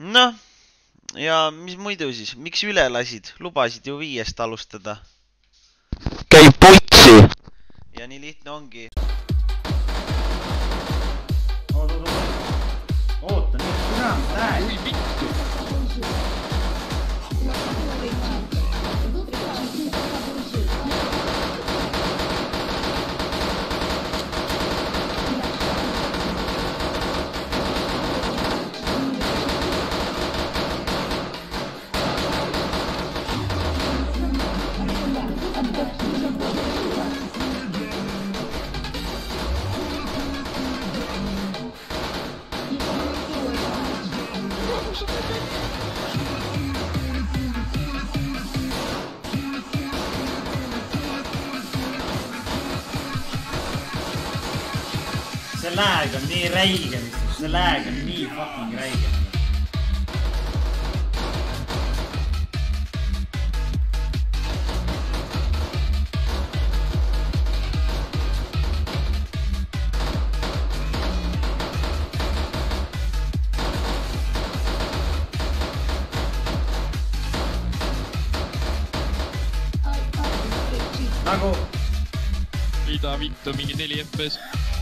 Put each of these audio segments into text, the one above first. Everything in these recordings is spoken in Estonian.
Noh, ja mis muidu siis, miks üle lasid? Lubasid ju 5 alustada. Käib putsi! Ja nii lihtne ongi. Oota, miks kuram tähel? Ui vittu! See lag on nii räige, see lag on nii fucking räige. Nagu... Mida vittu, mingi 4 FPS.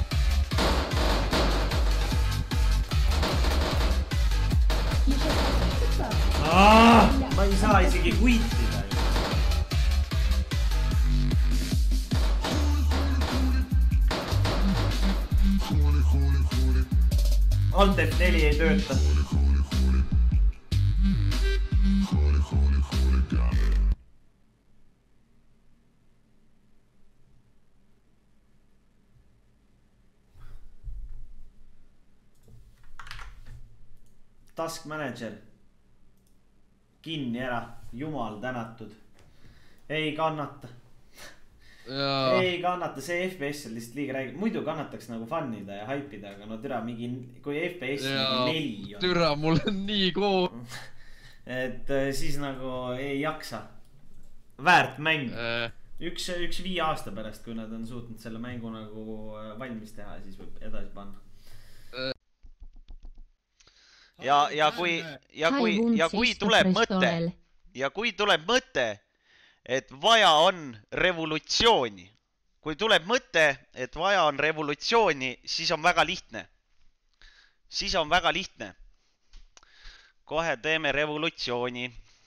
ma ei saa isegi quitida. Alt F4 ei tööta. Task Manager. Kinni ära. Jumal tänatud. Ei kannata. Ei kannata. See FPS on lihtsalt liiga räige. Muidu kannataks nagu fannida ja haipida, aga no türa mingi... Kui FPS nagu 4 on. Türa, mul on nii koor. Et siis nagu ei jaksa. Väärt mäng. Üks 5 aasta pärast, kui nad on suutnud selle mängu nagu valmis teha, siis võib edasi panna. Ja kui tuleb mõte, et vaja on revolutsiooni. Kui tuleb mõte, et vaja on revolutsiooni, siis on väga lihtne. Kohe teeme revolutsiooni.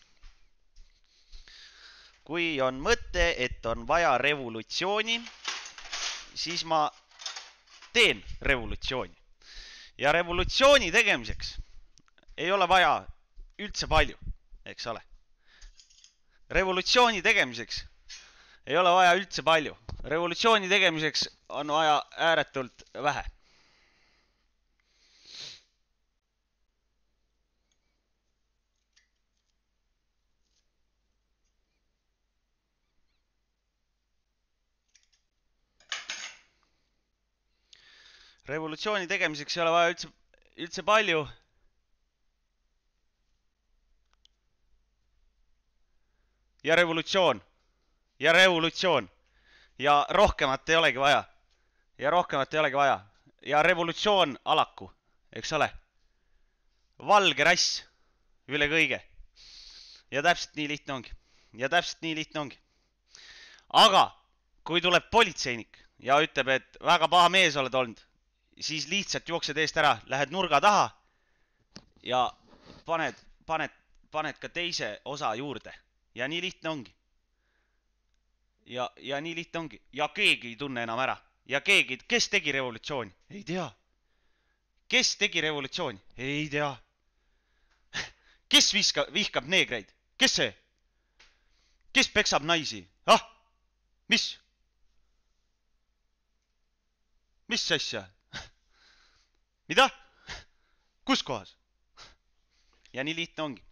Kui on mõte, et on vaja revolutsiooni, siis ma teen revolutsiooni. Ja revolutsiooni tegemiseks ei ole vaja üldse palju, eks ole. Revolutsiooni tegemiseks ei ole vaja üldse palju. Revolutsiooni tegemiseks on vaja ääretult vähe. Revolutsiooni tegemiseks ei ole vaja üldse palju. Ja revolutsioon. Ja rohkemat ei olegi vaja. Ja revolutsioon alaku, eks ole. Valge rass üle kõige. Ja täpselt nii lihtne ongi. Aga kui tuleb politseinik ja ütleb, et väga paha mees oled olnud, siis lihtsalt jooksed eest ära, lähed nurga taha ja paned ka teise osa juurde. Ja nii lihtne ongi. Ja nii lihtne ongi. Ja keegi ei tunne enam ära. Ja keegi, kes tegi revolutsiooni? Ei tea. Kes tegi revolutsiooni? Ei tea. Kes vihkab neegreid? Kes see? Kes peksab naisi? Ah? Mis? Mis asja? Mida? Kus kohas? Ja nii lihtne ongi.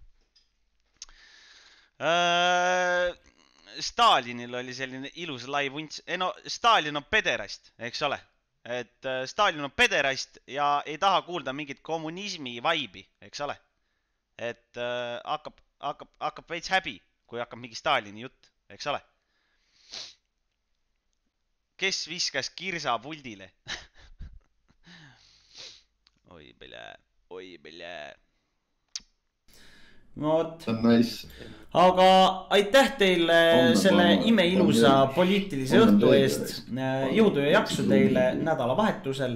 Stalinil oli selline ilus lai vunts. No, Stalin on pederast, eks ole. Et Stalin on pederast ja ei taha kuulda mingit kommunismi vaibi, eks ole. Et hakkab veits häbi, kui hakkab mingi Stalini jutt, eks ole. Kes viskas kirsa puldile? Oi, bele. Vot. Nice. Aga aitäh teile selle imeilusa poliitilise õhtu eest. Jõudu ja jaksu teile nädalavahetusel.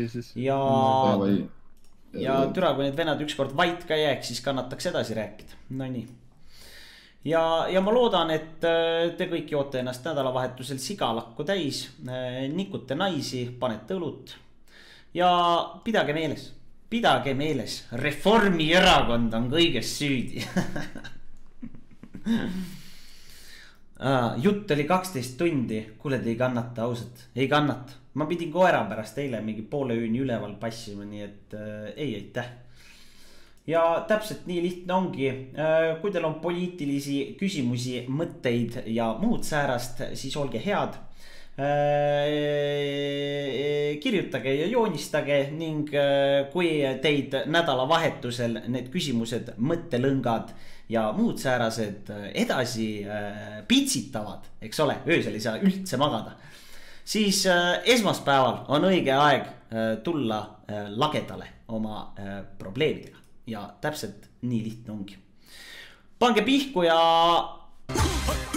Ja türa, kui need venad ükskord vait ka jääks, siis kannataks edasi rääkida. No nii. Ja ma loodan, et te kõik joote ennast nädalavahetusel sigalakku täis, nikute naisi, panete õlut ja pidage meeles, Reformierakond on kõiges süüdi. Jutt oli 12 tundi, kuule te ei kannata ausalt, ei kannata. Ma pidin koera pärast eile mingi poole ööni üleval passima, nii et ei aitäh. Ja täpselt nii lihtne ongi, kui teil on poliitilisi küsimusi, mõtteid ja muud säärast, siis olge head. Kirjutage ja joonistage ning kui teid nädalavahetusel need küsimused, mõttelõngad ja muud säärased edasi pitsitavad, eks ole, öösel ei saa üldse magada, siis esmaspäeval on õige aeg tulla lagedale oma probleemidega ja täpselt nii lihtne ongi. Pange pihku ja